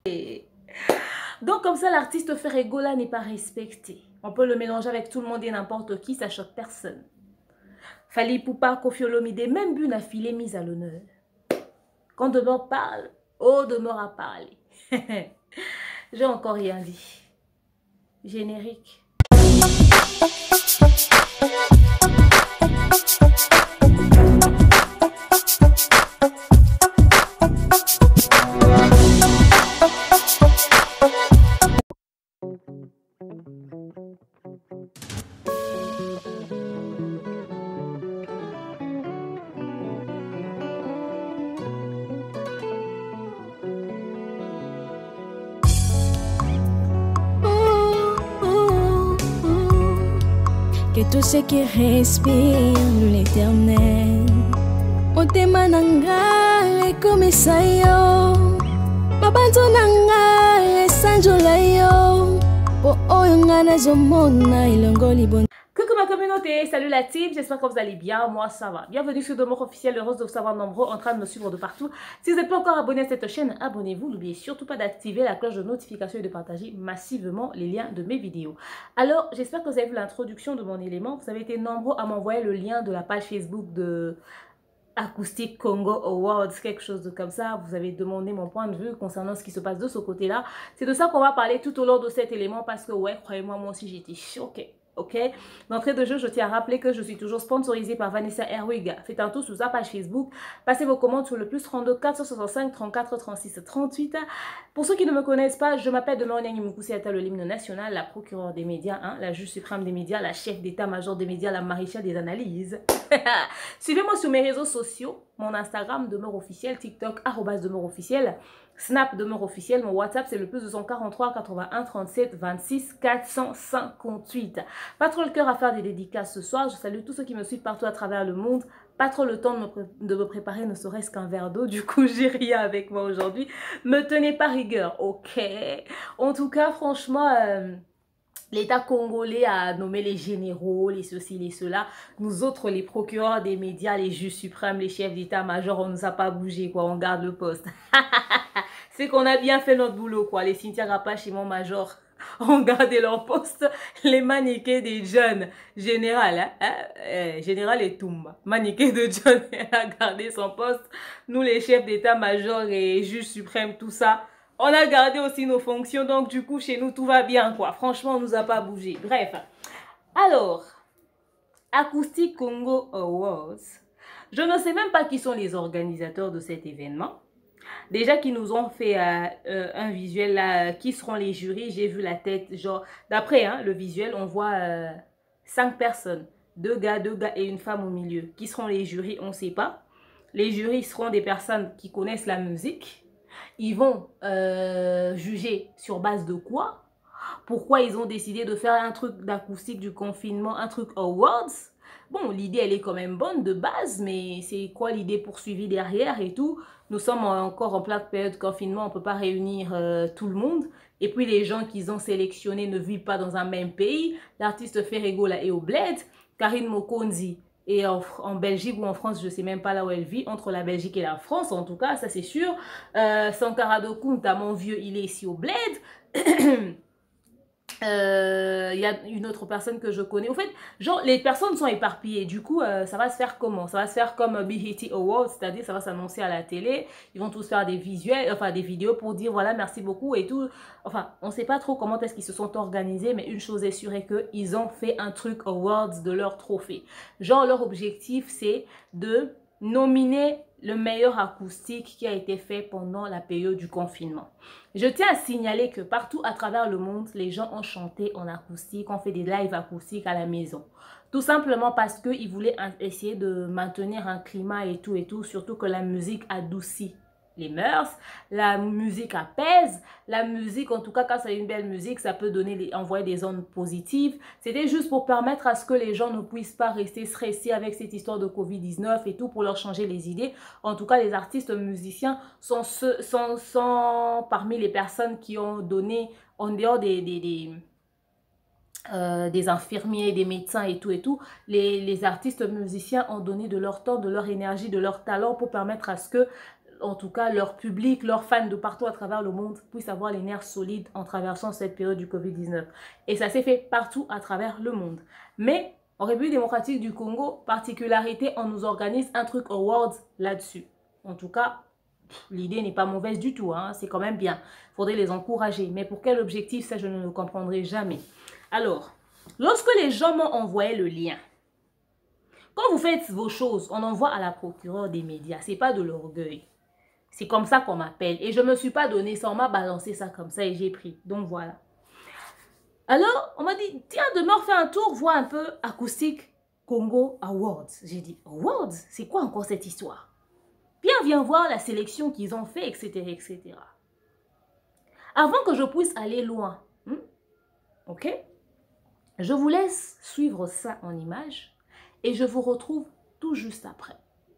Donc comme ça, l'artiste Ferregola n'est pas respecté. On peut le mélanger avec tout le monde et n'importe qui, ça choque personne. Fali Poupa, Koffi Olomide, même Buna Filé mise à l'honneur. Quand Demeure parle, oh Demeure à parler. J'ai encore rien dit. Générique. Que tout ce qui respire l'éternel motema nanga ekomisa yo mabanzo nanga esanjola yo po oyo nga nazomona elongoli bon. Coucou ma communauté, salut la team, j'espère que vous allez bien, moi ça va. Bienvenue sur Demeure officiel, heureuse de vous savoir nombreux en train de me suivre de partout. Si vous n'êtes pas encore abonné à cette chaîne, abonnez-vous, n'oubliez surtout pas d'activer la cloche de notification et de partager massivement les liens de mes vidéos. Alors, j'espère que vous avez vu l'introduction de mon élément, vous avez été nombreux à m'envoyer le lien de la page Facebook de Acoustic Congo Awards, quelque chose de comme ça. Vous avez demandé mon point de vue concernant ce qui se passe de ce côté-là. C'est de ça qu'on va parler tout au long de cet élément parce que ouais, croyez-moi, moi aussi j'étais choquée. Ok, d'entrée de jeu, je tiens à rappeler que je suis toujours sponsorisée par Vanessa Herwig. Faites un tour sur sa page Facebook. Passez vos commandes sur le plus 32 465 34 36 38. Pour ceux qui ne me connaissent pas, je m'appelle Demeure Nyangimoukoussi Ata, l'hymne national, la procureure des médias, hein, la juge suprême des médias, la chef d'état-major des médias, la maréchale des analyses. Suivez-moi sur mes réseaux sociaux, mon Instagram Demeure officiel, TikTok @Demeure officiel, Snap Demeure officiel, mon WhatsApp c'est le plus 243 81 37 26 458. Pas trop le cœur à faire des dédicaces ce soir, je salue tous ceux qui me suivent partout à travers le monde. Pas trop le temps de me préparer, ne serait-ce qu'un verre d'eau, du coup j'ai rien avec moi aujourd'hui. Me tenez pas rigueur, ok? En tout cas, franchement... l'État congolais a nommé les généraux, les ceci, les cela. Nous autres, les procureurs des médias, les juges suprêmes, les chefs d'état-major, on ne nous a pas bougé, quoi. On garde le poste. C'est qu'on a bien fait notre boulot, quoi. Les Cynthia Rapache et mon major ont gardé leur poste. Les maniqués des jeunes. Général, hein? Général et Toumba. Maniqué de John, elle a gardé son poste. Nous, les chefs d'état-major et juges suprêmes, tout ça. On a gardé aussi nos fonctions, donc du coup, chez nous, tout va bien, quoi. Franchement, on nous a pas bougé. Bref. Alors, Acoustic Congo Awards. Je ne sais même pas qui sont les organisateurs de cet événement. Déjà qu'ils nous ont fait un visuel là, qui seront les jurys, j'ai vu la tête, genre, d'après hein, le visuel, on voit 5 personnes. 2 gars et une femme au milieu. Qui seront les jurys, on ne sait pas. Les jurys seront des personnes qui connaissent la musique. Ils vont juger sur base de quoi? Pourquoi ils ont décidé de faire un truc d'acoustique du confinement, un truc awards? Bon, l'idée, elle est quand même bonne de base, mais c'est quoi l'idée poursuivie derrière et tout? Nous sommes encore en pleine période de confinement, on ne peut pas réunir tout le monde. Et puis, les gens qu'ils ont sélectionnés ne vivent pas dans un même pays. L'artiste Ferrego là est au bled. Karine Mokonzi et en Belgique ou en France, je ne sais même pas là où elle vit, entre la Belgique et la France, en tout cas, ça c'est sûr. Sankara Dokunta, mon vieux, il est ici au bled. Y a une autre personne que je connais. En fait, genre, les personnes sont éparpillées. Du coup, ça va se faire comment? Ça va se faire comme BET Awards, c'est-à-dire ça va s'annoncer à la télé. Ils vont tous faire des visuels, enfin des vidéos pour dire voilà, merci beaucoup et tout. Enfin, on ne sait pas trop comment est-ce qu'ils se sont organisés, mais une chose est sûre est qu'ils ont fait un truc awards de leur trophée. Genre, leur objectif, c'est de nominer le meilleur acoustique qui a été fait pendant la période du confinement. Je tiens à signaler que partout à travers le monde, les gens ont chanté en acoustique, ont fait des lives acoustiques à la maison. Tout simplement parce qu'ils voulaient essayer de maintenir un climat et tout, surtout que la musique adoucit les mœurs, la musique apaise, la musique, en tout cas quand c'est une belle musique, ça peut envoyer des ondes positives. C'était juste pour permettre à ce que les gens ne puissent pas rester stressés avec cette histoire de Covid-19 et tout, pour leur changer les idées. En tout cas, les artistes musiciens sont parmi les personnes qui ont donné, en dehors des infirmiers, des médecins et tout, les artistes musiciens ont donné de leur temps, de leur énergie, de leur talent pour permettre à ce que en tout cas leur public, leurs fans de partout à travers le monde puissent avoir les nerfs solides en traversant cette période du Covid-19. Et ça s'est fait partout à travers le monde. Mais en République démocratique du Congo, particularité, on nous organise un truc awards là-dessus. En tout cas, l'idée n'est pas mauvaise du tout, hein, c'est quand même bien. Il faudrait les encourager. Mais pour quel objectif, ça je ne le comprendrai jamais. Alors, lorsque les gens m'ont envoyé le lien, quand vous faites vos choses, on envoie à la procureure des médias. C'est pas de l'orgueil. C'est comme ça qu'on m'appelle. Et je ne me suis pas donné ça. On m'a balancé ça comme ça et j'ai pris. Donc voilà. Alors, on m'a dit, tiens, demain, fais un tour, vois un peu Acoustique Congo Awards. J'ai dit, Awards? C'est quoi encore cette histoire? Bien, viens voir la sélection qu'ils ont fait, etc., etc. Avant que je puisse aller loin, ok? Je vous laisse suivre ça en images. Et je vous retrouve tout juste après.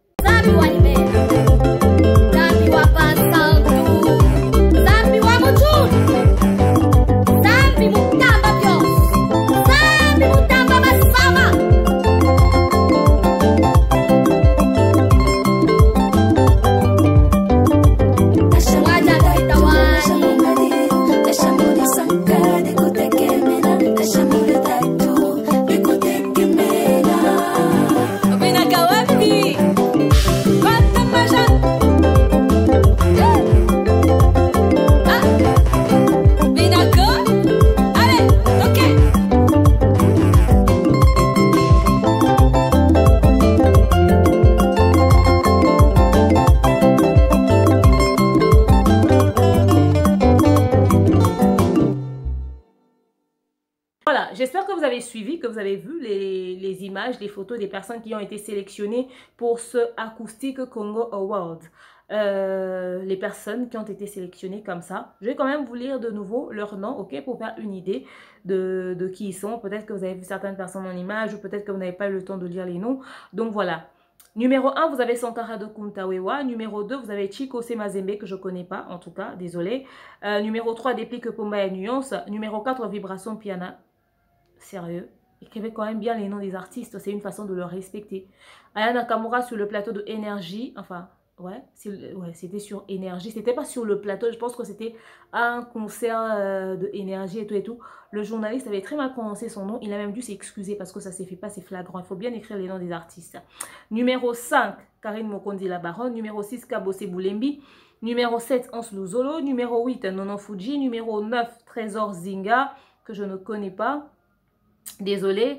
Voilà, j'espère que vous avez suivi, que vous avez vu les images, les photos des personnes qui ont été sélectionnées pour ce Acoustique Congo Award. Les personnes qui ont été sélectionnées comme ça. Je vais quand même vous lire de nouveau leur nom, ok, pour faire une idée de qui ils sont. Peut-être que vous avez vu certaines personnes en image ou peut-être que vous n'avez pas eu le temps de lire les noms. Donc voilà. Numéro 1, vous avez Sankara de Kuntawewa. Numéro 2, vous avez Chiko Semazembe, que je ne connais pas, en tout cas, désolé. Numéro 3, Déplique Pomba et Nuance. Numéro 4, Vibration Piana. Sérieux, écrivez quand même bien les noms des artistes, c'est une façon de les respecter. Aya Nakamura sur le plateau de Énergie, enfin, ouais, c'était sur Énergie, c'était pas sur le plateau, je pense que c'était un concert de Énergie et tout. Le journaliste avait très mal prononcé son nom, il a même dû s'excuser parce que ça s'est fait pas, c'est flagrant, il faut bien écrire les noms des artistes. Numéro 5, Karine Mokondi la Baronne. Numéro 6, Kabose Boulembi. Numéro 7, Ans Luzolo. Numéro 8, Nonon Fuji. Numéro 9, Trésor Zinga, que je ne connais pas. Désolé.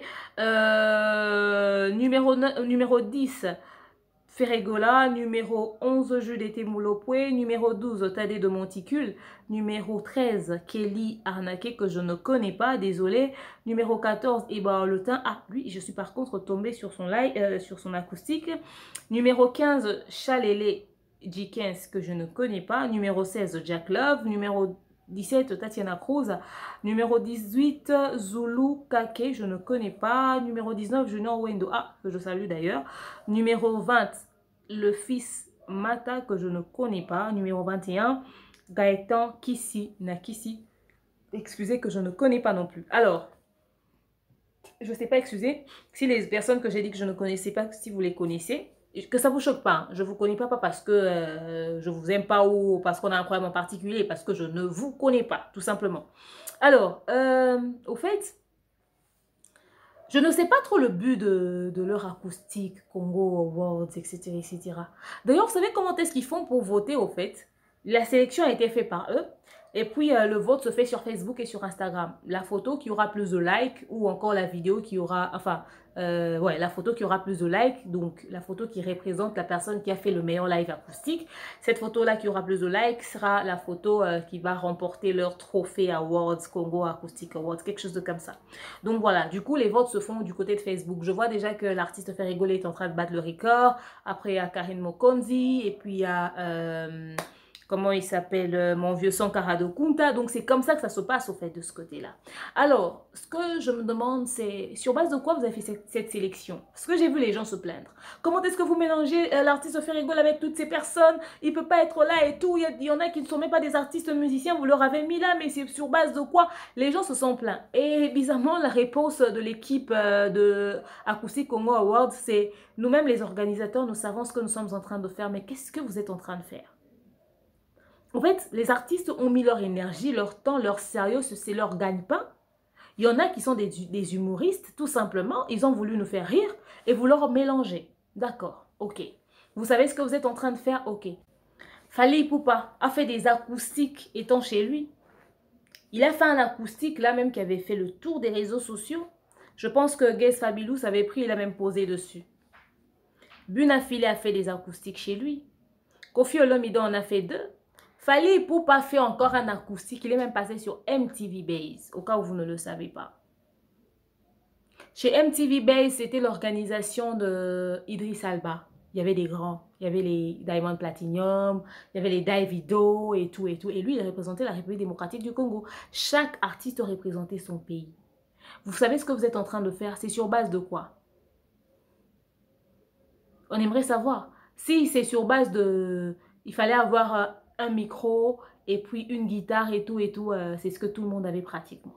Numéro 10, Ferregola. Numéro 11, Judith Moulopoué. Numéro 12, Tadé de Monticule. Numéro 13, Kelly Arnaquet, que je ne connais pas, désolé. Numéro 14, Eba Letin. Ah, lui, je suis par contre tombée sur son live, sur son acoustique. Numéro 15, Chalele J15, que je ne connais pas. Numéro 16, Jack Love. Numéro 17, Tatiana Cruz. Numéro 18, Zulu Kake, je ne connais pas. Numéro 19, Junior Wendo, que je salue d'ailleurs. Numéro 20, le fils Mata, que je ne connais pas. Numéro 21, Gaëtan Kissi Nakisi. Excusez, que je ne connais pas non plus. Alors, je ne sais pas, excusez, si les personnes que j'ai dit que je ne connaissais pas, si vous les connaissez, que ça vous choque pas, je vous connais pas parce que je vous aime pas ou parce qu'on a un problème en particulier, parce que je ne vous connais pas, tout simplement. Alors, au fait, je ne sais pas trop le but de leur acoustique, Congo Awards, etc., etc. D'ailleurs, vous savez comment est-ce qu'ils font pour voter, au fait? La sélection a été faite par eux. Et puis, le vote se fait sur Facebook et sur Instagram. La photo qui aura plus de likes ou encore la vidéo qui aura... Enfin, ouais, la photo qui aura plus de likes. Donc, la photo qui représente la personne qui a fait le meilleur live acoustique. Cette photo-là qui aura plus de likes sera la photo qui va remporter leur trophée Awards, Congo Acoustic Awards, quelque chose de comme ça. Donc, voilà. Du coup, les votes se font du côté de Facebook. Je vois déjà que l'artiste Ferregola est en train de battre le record. Après, il y a Karine Mokonzi. Et puis, il y a... comment il s'appelle, mon vieux Sankara de Kunta. Donc, c'est comme ça que ça se passe, au fait, de ce côté-là. Alors, ce que je me demande, c'est sur base de quoi vous avez fait cette sélection? Parce que j'ai vu les gens se plaindre. Comment est-ce que vous mélangez l'artiste Ferregola avec toutes ces personnes? Il ne peut pas être là et tout. Il y en a qui ne sont même pas des artistes musiciens. Vous leur avez mis là, mais c'est sur base de quoi? Les gens se sont plaints. Et bizarrement, la réponse de l'équipe de Acoustic Congo Awards, c'est nous-mêmes, les organisateurs, nous savons ce que nous sommes en train de faire. Mais qu'est-ce que vous êtes en train de faire? En fait, les artistes ont mis leur énergie, leur temps, leur sérieux, c'est leur gagne-pain. Il y en a qui sont des humoristes, tout simplement. Ils ont voulu nous faire rire et vous leur mélangez. D'accord, ok. Vous savez ce que vous êtes en train de faire? Ok. Fally Ipupa a fait des acoustiques étant chez lui. Il a fait un acoustique là même qui avait fait le tour des réseaux sociaux. Je pense que Guess Fabilous avait pris, il a même posé dessus. Bunafile a fait des acoustiques chez lui. Koffi Olomide en a fait 2. Fally Ipupa fait encore un acoustique. Il est même passé sur MTV Base, au cas où vous ne le savez pas. Chez MTV Base, c'était l'organisation de Idriss Alba. Il y avait des grands. Il y avait les Diamond Platinum, il y avait les Davido et tout et tout. Et lui, il représentait la République démocratique du Congo. Chaque artiste représentait son pays. Vous savez ce que vous êtes en train de faire? C'est sur base de quoi? On aimerait savoir. Si c'est sur base de... Il fallait avoir un micro et puis une guitare et tout, c'est ce que tout le monde avait pratiquement.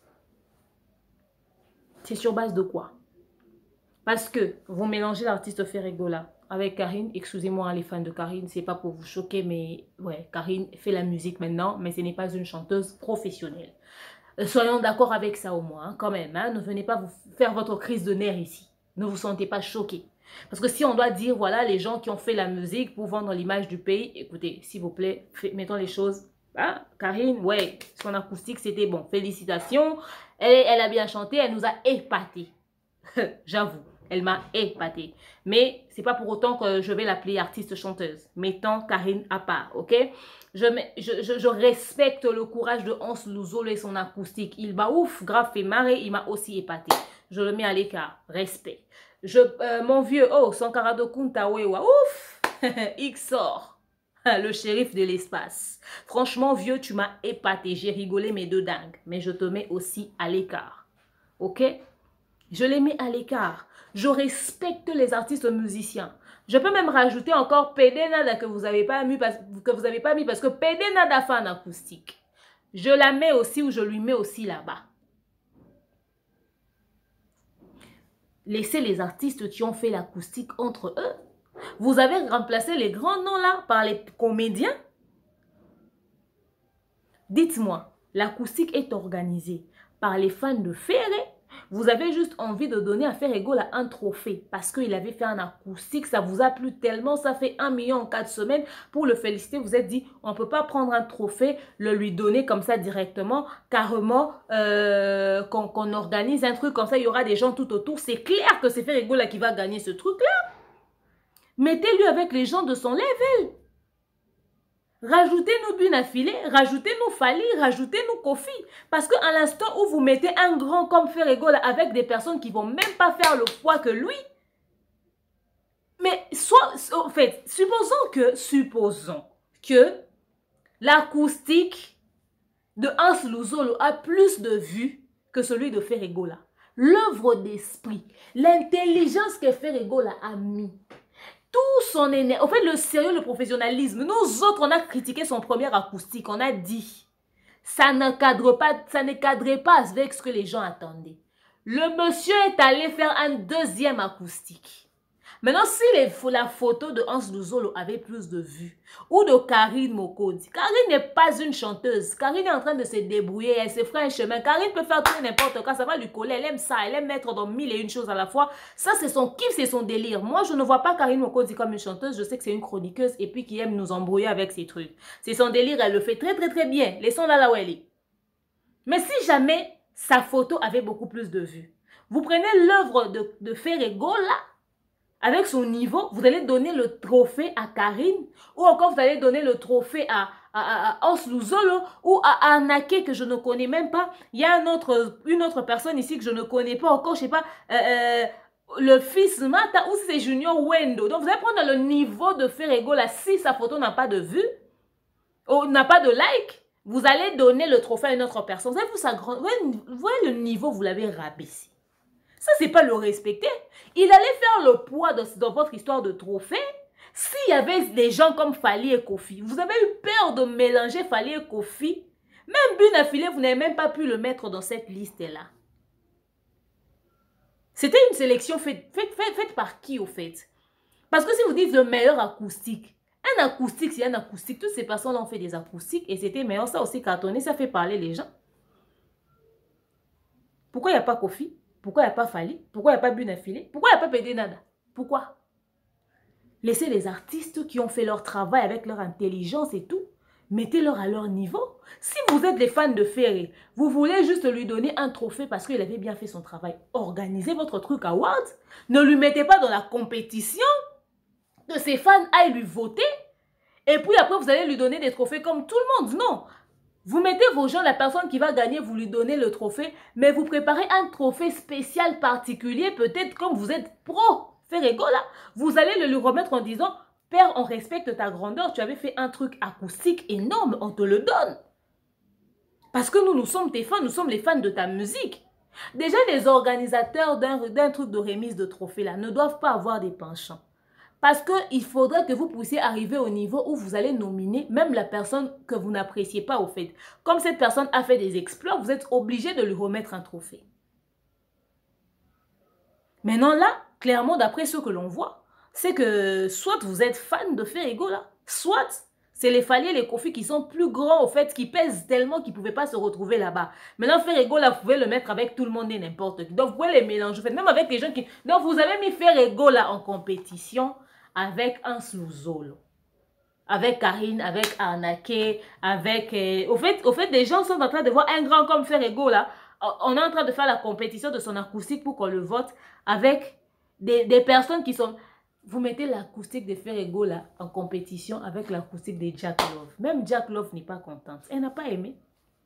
C'est sur base de quoi? Parce que vous mélangez l'artiste Ferregola avec Karine. Excusez-moi les fans de Karine, c'est pas pour vous choquer, mais ouais, Karine fait la musique maintenant, mais ce n'est pas une chanteuse professionnelle. Soyons d'accord avec ça au moins, hein, quand même. Hein, ne venez pas vous faire votre crise de nerfs ici. Ne vous sentez pas choqués. Parce que si on doit dire, voilà, les gens qui ont fait la musique pour vendre l'image du pays, écoutez, s'il vous plaît, mettons les choses. Hein? Karine, ouais, son acoustique, c'était bon. Félicitations. Elle a bien chanté, elle nous a épatés. J'avoue, elle m'a épaté. Mais c'est pas pour autant que je vais l'appeler artiste chanteuse. Mettons Karine à part, ok? Je respecte le courage de Hans Luzolo et son acoustique. Il m'a ouf, grave fait marrer, il m'a aussi épaté. Je le mets à l'écart, respect. Mon vieux, oh, Sankarado Kuntawewa, ouf, XOR, le shérif de l'espace. Franchement, vieux, tu m'as épaté, j'ai rigolé mes deux dingues. Mais je te mets aussi à l'écart, ok? Je les mets à l'écart. Je respecte les artistes musiciens. Je peux même rajouter encore PD Nada que vous n'avez pas mis parce que PD Nada fait un acoustique. Je la mets aussi ou je lui mets aussi là-bas. Laissez les artistes qui ont fait l'acoustique entre eux. Vous avez remplacé les grands noms là par les comédiens. Dites-moi, l'acoustique est organisée par les fans de Ferré. Vous avez juste envie de donner à Ferregola un trophée parce qu'il avait fait un acoustique, ça vous a plu tellement, ça fait 1 million en 4 semaines. Pour le féliciter, vous êtes dit, on ne peut pas prendre un trophée, le lui donner comme ça directement, carrément, qu'on organise un truc comme ça, il y aura des gens tout autour. C'est clair que c'est Ferregola qui va gagner ce truc-là. Mettez-lui avec les gens de son level. Rajoutez-nous Bunafile, rajoutez-nous Fally, rajoutez-nous Koffi. Parce qu'à l'instant où vous mettez un grand comme Ferregola avec des personnes qui ne vont même pas faire le poids que lui, mais en fait, supposons que l'acoustique de Hans Luzolo a plus de vues que celui de Ferregola. L'œuvre d'esprit, l'intelligence que Ferregola a mis. Tout son énergie, en fait le sérieux, le professionnalisme. Nous autres, on a critiqué son premier acoustique, on a dit, ça ne cadrait pas avec ce que les gens attendaient. Le monsieur est allé faire un deuxième acoustique. Maintenant, si la photo de Hans Luzolo avait plus de vues, ou de Karine Mokodi, Karine n'est pas une chanteuse. Karine est en train de se débrouiller, elle se fera un chemin. Karine peut faire tout n'importe quoi, ça va lui coller, elle aime ça, elle aime mettre dans 1001 choses à la fois. Ça, c'est son kiff, c'est son délire. Moi, je ne vois pas Karine Mokodi comme une chanteuse, je sais que c'est une chroniqueuse et puis qui aime nous embrouiller avec ses trucs. C'est son délire, elle le fait très très très bien. Laissons-la là où elle est. Mais si jamais sa photo avait beaucoup plus de vues, vous prenez l'œuvre de Ferregola, avec son niveau, vous allez donner le trophée à Karine, ou encore vous allez donner le trophée à Hans Luzolo, ou à Anake que je ne connais même pas. Il y a une autre personne ici que je ne connais pas encore, je ne sais pas, le fils Mata, ou si c'est Junior Wendo. Donc vous allez prendre le niveau de Ferregola, si sa photo n'a pas de vue, ou n'a pas de like, vous allez donner le trophée à une autre personne. Vous voyez le niveau, vous l'avez rabaissé. Ça, c'est pas le respecter. Il allait faire le poids dans votre histoire de trophée. S'il y avait des gens comme Fally et Koffi, vous avez eu peur de mélanger Fally et Koffi. Même Bunafile, vous n'avez même pas pu le mettre dans cette liste-là. C'était une sélection faite par qui, au fait? Parce que si vous dites le meilleur acoustique, Un acoustique, c'est un acoustique. Toutes ces personnes ont fait des acoustiques et c'était meilleur. Ça aussi cartonné, ça fait parler les gens. Pourquoi il n'y a pas Kofi? Pourquoi il n'y a pas Fali? Pourquoi il n'y a pas Bunafilé? Pourquoi il n'y a pas Pédé Nada? Pourquoi? Laissez les artistes qui ont fait leur travail avec leur intelligence et tout. Mettez-leur à leur niveau. Si vous êtes des fans de Ferré, vous voulez juste lui donner un trophée parce qu'il avait bien fait son travail. Organisez votre truc award. Ne lui mettez pas dans la compétition. Que ses fans aillent lui voter. Et puis après, vous allez lui donner des trophées comme tout le monde. Non. Vous mettez vos gens, la personne qui va gagner, vous lui donnez le trophée. Mais vous préparez un trophée spécial particulier. Peut-être comme vous êtes pro. Ferrego là. Vous allez le lui remettre en disant... Père, on respecte ta grandeur. Tu avais fait un truc acoustique énorme. On te le donne. Parce que nous sommes tes fans. Nous sommes les fans de ta musique. Déjà, les organisateurs d'un truc de remise de trophée là ne doivent pas avoir des penchants. Parce qu'il faudrait que vous puissiez arriver au niveau où vous allez nominer même la personne que vous n'appréciez pas au fait. Comme cette personne a fait des exploits, vous êtes obligé de lui remettre un trophée. Maintenant là, clairement, d'après ce que l'on voit, c'est que soit vous êtes fan de Ferrego là, soit c'est les Fali et les Kofi qui sont plus grands au fait, qui pèsent tellement qu'ils ne pouvaient pas se retrouver là-bas. Maintenant Ferrego là, vous pouvez le mettre avec tout le monde et n'importe qui. Donc vous pouvez les mélanger, même avec les gens qui... Donc vous avez mis Ferrego là en compétition avec Hans Luzolo, avec Karine, avec Arnaqué, avec... Au fait, des gens sont en train de voir un grand comme Ferrego là. On est en train de faire la compétition de son acoustique pour qu'on le vote avec des personnes qui sont... Vous mettez l'acoustique de Ferrego là en compétition avec l'acoustique de Jack Love. Même Jack Love n'est pas contente. Elle n'a pas aimé.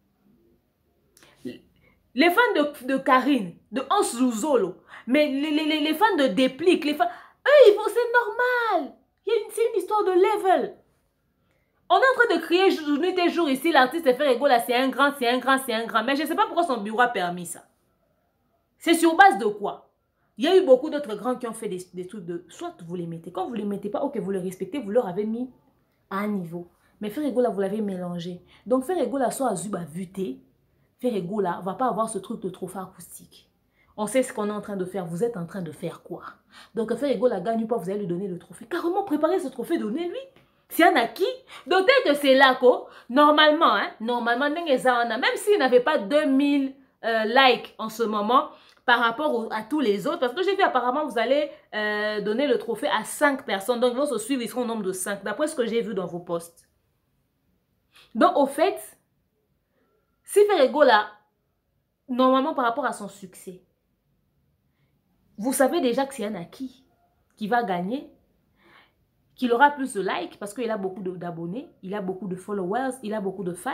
Les fans de Karine, de Hans Luzolo, mais les fans de Déplique, les fans... Eux, c'est normal. C'est une histoire de level. On est en train de crier nuit et jour ici, l'artiste Ferrego là, c'est un grand, c'est un grand, c'est un grand. Mais je ne sais pas pourquoi son bureau a permis ça. C'est sur base de quoi? Il y a eu beaucoup d'autres grands qui ont fait des trucs de... Soit vous les mettez. Quand vous ne les mettez pas, ok, vous les respectez, vous leur avez mis à un niveau. Mais Ferrego là, vous l'avez mélangé. Donc Ferrego là, soit Azuba vuté, Ferrego là, va pas avoir ce truc de trophée acoustique. On sait ce qu'on est en train de faire. Vous êtes en train de faire quoi? Donc Ferrego là, gagne pas, vous allez lui donner le trophée. Carrément, préparez ce trophée, donnez-lui. C'est un acquis. D'autant que c'est là que, normalement, même s'il n'avait pas 2000 likes en ce moment, par rapport à tous les autres, parce que j'ai vu apparemment vous allez donner le trophée à 5 personnes, donc ils vont se suivre, ils seront au nombre de 5, d'après ce que j'ai vu dans vos posts. Donc au fait, si Ferrego là, normalement par rapport à son succès, vous savez déjà que c'est un acquis qui va gagner, qu'il aura plus de likes parce qu'il a beaucoup d'abonnés, il a beaucoup de followers, il a beaucoup de fans.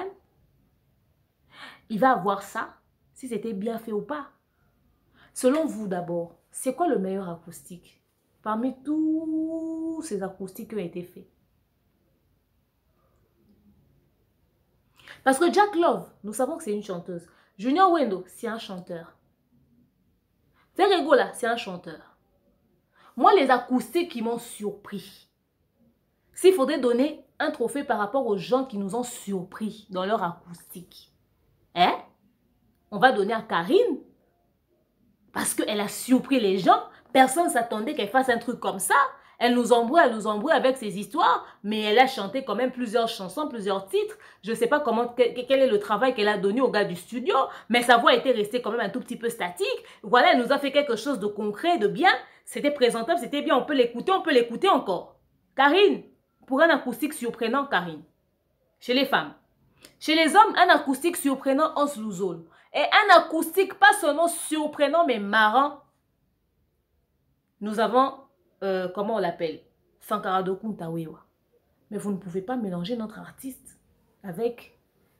Il va avoir ça, si c'était bien fait ou pas. Selon vous d'abord, c'est quoi le meilleur acoustique parmi tous ces acoustiques qui ont été faits? Parce que Jack Love, nous savons que c'est une chanteuse. Junior Wendo, c'est un chanteur. Ferrego là, c'est un chanteur. Moi, les acoustiques qui m'ont surpris, s'il faudrait donner un trophée par rapport aux gens qui nous ont surpris dans leur acoustique, hein? On va donner à Karine. Parce qu'elle a surpris les gens. Personne ne s'attendait qu'elle fasse un truc comme ça. Elle nous embrouille avec ses histoires. Mais elle a chanté quand même plusieurs chansons, plusieurs titres. Je ne sais pas quel est le travail qu'elle a donné au gars du studio. Mais sa voix était restée quand même un tout petit peu statique. Voilà, elle nous a fait quelque chose de concret, de bien. C'était présentable, c'était bien. On peut l'écouter encore. Karine, pour un acoustique surprenant, Karine. Chez les femmes. Chez les hommes, un acoustique surprenant, Hans Luzolo. Et un acoustique pas seulement surprenant, mais marrant. Nous avons, comment on l'appelle? Sankara Dokuntawewa. Mais vous ne pouvez pas mélanger notre artiste avec...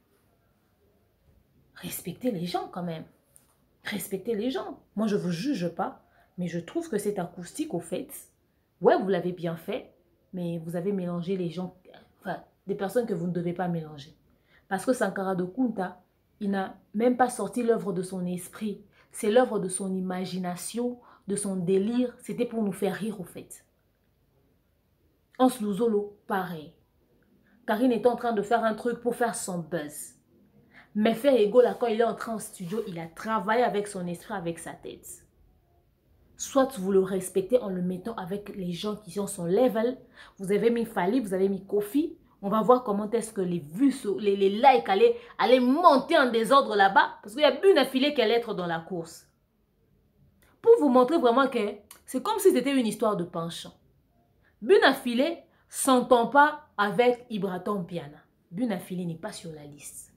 Respectez les gens quand même. Respectez les gens. Moi, je ne vous juge pas, mais je trouve que cet acoustique, au fait, ouais, vous l'avez bien fait, mais vous avez mélangé les gens, enfin, des personnes que vous ne devez pas mélanger. Parce que Sankara Dokunta, il n'a même pas sorti l'œuvre de son esprit. C'est l'œuvre de son imagination, de son délire. C'était pour nous faire rire, au fait. Hans Luzolo, pareil. Karine est en train de faire un truc pour faire son buzz. Mais Ferrego, là, quand il est entré en studio, il a travaillé avec son esprit, avec sa tête. Soit vous le respectez en le mettant avec les gens qui sont son level. Vous avez mis Fally, vous avez mis Kofi. On va voir comment est-ce que les vues, les likes allaient monter en désordre là-bas. Parce qu'il y a une affilée qui allait être dans la course. Pour vous montrer vraiment que c'est comme si c'était une histoire de penchant. Buna Filé s'entend pas avec Ibraton Piana. Buna Filé n'est pas sur la liste.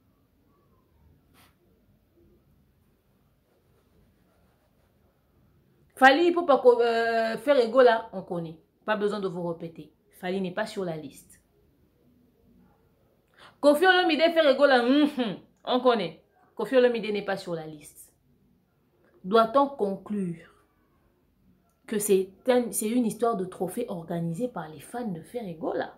Fally pour pas faire ego là, on connaît. Pas besoin de vous répéter. Fally n'est pas sur la liste. Koffi Olomide faire ego là, on connaît. Koffi Olomide n'est pas sur la liste. Doit-on conclure que c'est une histoire de trophée organisée par les fans de Ferregola?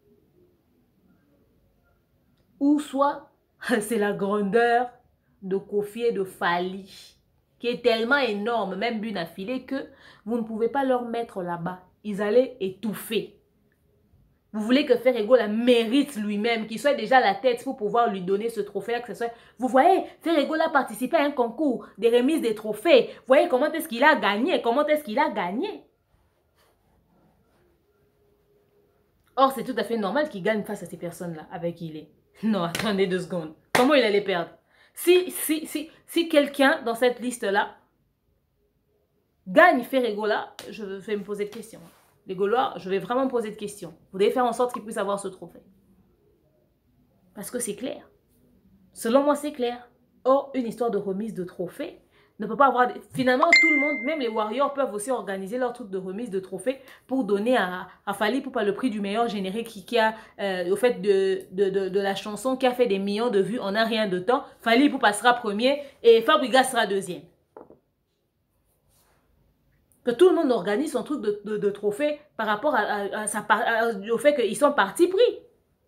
Ou soit c'est la grandeur de Kofi et de Fally qui est tellement énorme, même Buna Filé, que vous ne pouvez pas leur mettre là-bas. Ils allaient étouffer. Vous voulez que Ferregola mérite lui-même, qu'il soit déjà à la tête pour pouvoir lui donner ce trophée. Vous voyez, Ferregola participait à un concours des remises des trophées. Vous voyez comment est-ce qu'il a gagné, comment est-ce qu'il a gagné. Or, c'est tout à fait normal qu'il gagne face à ces personnes-là avec qui il est. Non, attendez 2 secondes. Comment il allait perdre? Si quelqu'un dans cette liste-là gagne Ferregola, je vais me poser de questions. Les Gaulois, je vais vraiment me poser de questions. Vous devez faire en sorte qu'ils puissent avoir ce trophée. Parce que c'est clair. Selon moi, c'est clair. Or, une histoire de remise de trophée ne peut pas avoir... Finalement, tout le monde, même les Warriors, peuvent aussi organiser leur truc de remise de trophée pour donner à Fally Ipupa le prix du meilleur générique qui a, au fait de la chanson, qui a fait des millions de vues en un rien de temps. Fally Ipupa sera premier et Fabriga sera deuxième. Que tout le monde organise son truc de trophée par rapport au fait qu'ils sont partis pris.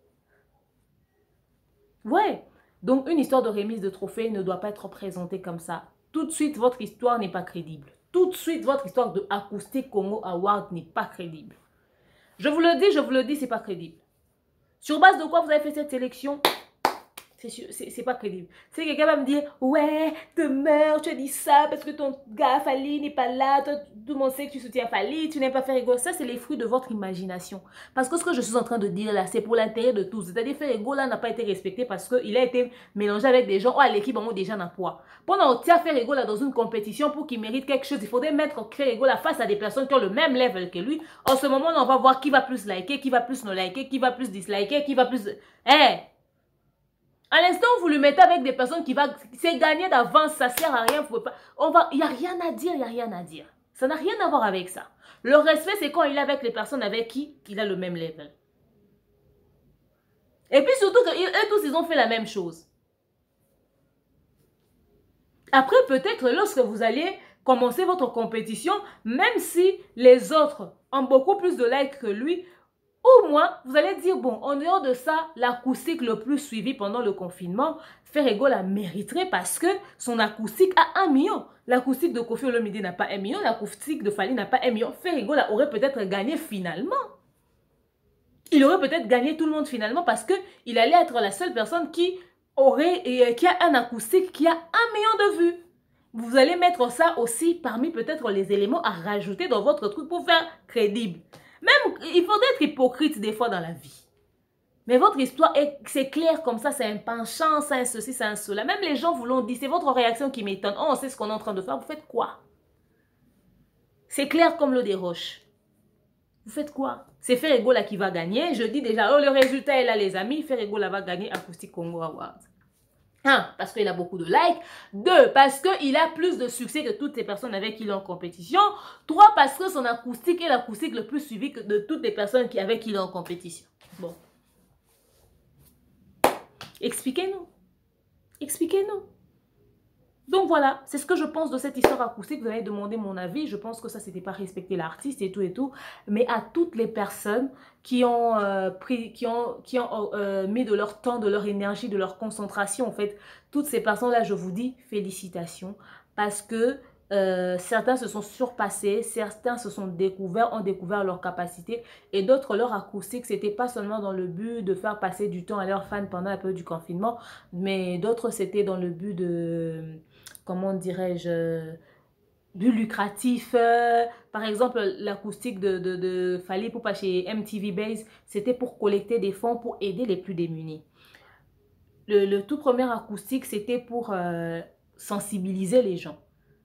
Ouais. Donc, une histoire de remise de trophée ne doit pas être présentée comme ça. Tout de suite, votre histoire n'est pas crédible. Tout de suite, votre histoire de Acoustic Congo Award n'est pas crédible. Je vous le dis, c'est pas crédible. Sur base de quoi vous avez fait cette sélection? C'est pas crédible. Si quelqu'un va me dire, ouais, te meurs, tu as dit ça parce que ton gars Fally n'est pas là, toi, tout le monde sait que tu soutiens Fally, tu n'aimes pas Ferregola. Ça, c'est les fruits de votre imagination. Parce que ce que je suis en train de dire là, c'est pour l'intérêt de tous. C'est-à-dire Ferregola n'a pas été respecté parce qu'il a été mélangé avec des gens, oh, à l'équipe, on déjà n'a poids. Pendant qu'on tient Ferregola dans une compétition pour qu'il mérite quelque chose, il faudrait mettre Ferregola face à des personnes qui ont le même level que lui. En ce moment, on va voir qui va plus liker, qui va plus no liker, qui va plus disliker, qui va plus... À l'instant où vous le mettez avec des personnes qui vont... C'est gagné d'avance, ça sert à rien. Il n'y a rien à dire, il n'y a rien à dire. Ça n'a rien à voir avec ça. Le respect, c'est quand il est avec les personnes avec qui il a le même level. Et puis surtout qu'eux tous, ils ont fait la même chose. Après, peut-être, lorsque vous allez commencer votre compétition, même si les autres ont beaucoup plus de likes que lui, au moins, vous allez dire, bon, en dehors de ça, l'acoustique le plus suivi pendant le confinement, Ferregola mériterait parce que son acoustique a 1 million. L'acoustique de Koffi Olomide n'a pas 1 million, l'acoustique de Fally n'a pas 1 million. Ferregola aurait peut-être gagné finalement. Il aurait peut-être gagné tout le monde finalement parce qu'il allait être la seule personne qui a un acoustique qui a 1 million de vues. Vous allez mettre ça aussi parmi peut-être les éléments à rajouter dans votre truc pour faire crédible. Même, il faudrait être hypocrite des fois dans la vie. Mais votre histoire, c'est clair comme ça, c'est un penchant, c'est un ceci, c'est un cela. Même les gens vous l'ont dit, c'est votre réaction qui m'étonne. Oh, on sait ce qu'on est en train de faire, vous faites quoi? C'est clair comme l'eau des roches. Vous faites quoi? C'est Ferregola qui va gagner. Je dis déjà, oh, le résultat est là, les amis. Ferregola va gagner Acoustic Congo Award. 1, parce qu'il a beaucoup de likes. 2, parce qu'il a plus de succès que toutes les personnes avec qui il est en compétition. 3, parce que son acoustique est l'acoustique le plus suivi que de toutes les personnes avec qui il est en compétition. Bon. Expliquez-nous. Expliquez-nous. Donc voilà, c'est ce que je pense de cette histoire acoustique. Vous avez demandé mon avis. Je pense que ça, c'était pas respecter l'artiste et tout et tout. Mais à toutes les personnes qui ont mis de leur temps, de leur énergie, de leur concentration, en fait, toutes ces personnes-là, je vous dis félicitations. Parce que certains se sont surpassés, certains se sont découverts, ont découvert leurs capacités. Et d'autres, leur acoustique, c'était pas seulement dans le but de faire passer du temps à leurs fans pendant un peu du confinement. Mais d'autres, c'était dans le but de... Comment dirais-je, but lucratif. Par exemple, l'acoustique de Fally Ipupa chez MTV Base, c'était pour collecter des fonds pour aider les plus démunis. Le tout premier acoustique, c'était pour sensibiliser les gens.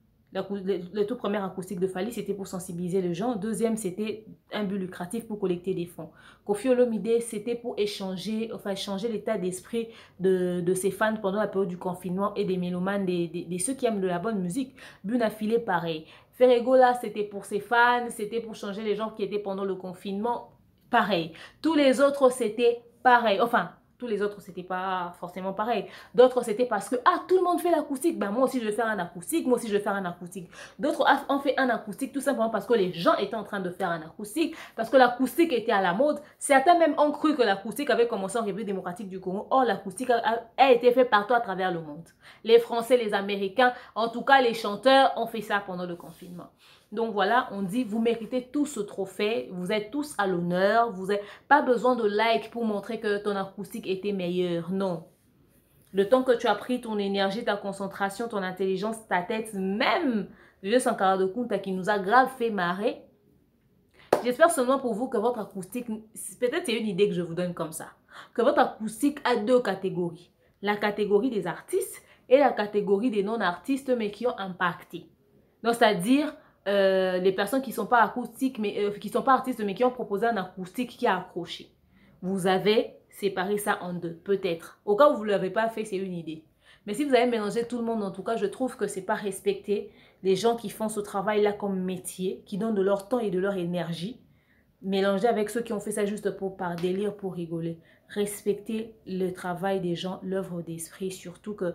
Le tout premier acoustique de Fally, c'était pour sensibiliser les gens. Deuxième, c'était un but lucratif pour collecter des fonds. Koffi Olomide, c'était pour échanger l'état d'esprit de ses fans pendant la période du confinement et des mélomanes, de ceux qui aiment de la bonne musique. Buna Filé, pareil. Ferregola, c'était pour ses fans, c'était pour changer les gens qui étaient pendant le confinement, pareil. Tous les autres, c'était pareil. Enfin, tous les autres, c'était pas forcément pareil. D'autres, c'était parce que, ah, tout le monde fait l'acoustique. Ben, moi aussi, je vais faire un acoustique. Moi aussi, je vais faire un acoustique. D'autres ont fait un acoustique tout simplement parce que les gens étaient en train de faire un acoustique. Parce que l'acoustique était à la mode. Certains même ont cru que l'acoustique avait commencé en République démocratique du Congo. Or, l'acoustique a été fait partout à travers le monde. Les Français, les Américains, en tout cas, les chanteurs ont fait ça pendant le confinement. Donc voilà, on dit, vous méritez tous ce trophée, vous êtes tous à l'honneur, vous n'avez pas besoin de like pour montrer que ton acoustique était meilleur, non. Le temps que tu as pris, ton énergie, ta concentration, ton intelligence, ta tête, même Vieux Sankara de Kunta qui nous a grave fait marrer. J'espère seulement pour vous que votre acoustique, peut-être c'est une idée que je vous donne comme ça, que votre acoustique a deux catégories. La catégorie des artistes et la catégorie des non-artistes mais qui ont impacté. Donc c'est-à-dire les personnes qui ne sont pas acoustiques, qui sont pas artistes, mais qui ont proposé un acoustique qui a accroché. Vous avez séparé ça en deux, peut-être. Au cas où vous ne l'avez pas fait, c'est une idée. Mais si vous avez mélangé tout le monde, en tout cas, je trouve que ce n'est pas respecter les gens qui font ce travail-là comme métier, qui donnent de leur temps et de leur énergie, mélanger avec ceux qui ont fait ça juste par délire, pour rigoler. Respecter le travail des gens, l'œuvre d'esprit, surtout que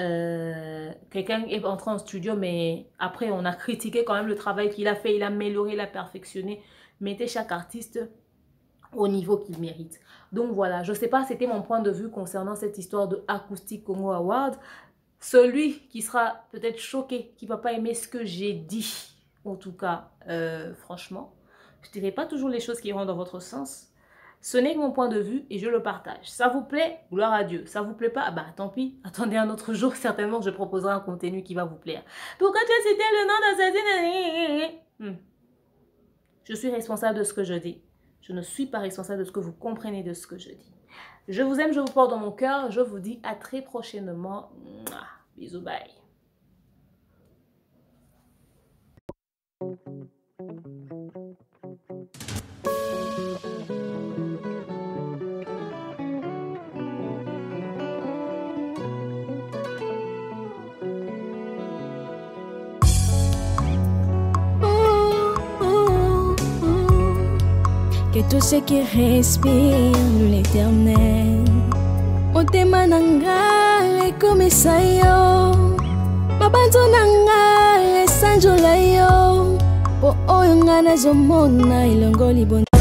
quelqu'un est entré en studio, mais après on a critiqué quand même le travail qu'il a fait, il a amélioré, il a perfectionné. Mettez chaque artiste au niveau qu'il mérite. Donc voilà, je ne sais pas, c'était mon point de vue concernant cette histoire de Acoustic Congo Award. Celui qui sera peut-être choqué, qui ne va pas aimer ce que j'ai dit, en tout cas, franchement, je ne dirai pas toujours les choses qui vont dans votre sens. Ce n'est que mon point de vue et je le partage. Ça vous plaît? Gloire à Dieu. Ça vous plaît pas? Bah tant pis. Attendez un autre jour. Certainement je proposerai un contenu qui va vous plaire. Pourquoi tu as cité le nom d'assassin? Je suis responsable de ce que je dis. Je ne suis pas responsable de ce que vous comprenez de ce que je dis. Je vous aime, je vous porte dans mon cœur. Je vous dis à très prochainement. Bisous, bye. Que tout ce qui respire l'éternel motema nanga ekomisa yo mabanzo nanga esanjola yo po oyo nga nazomona elongo libon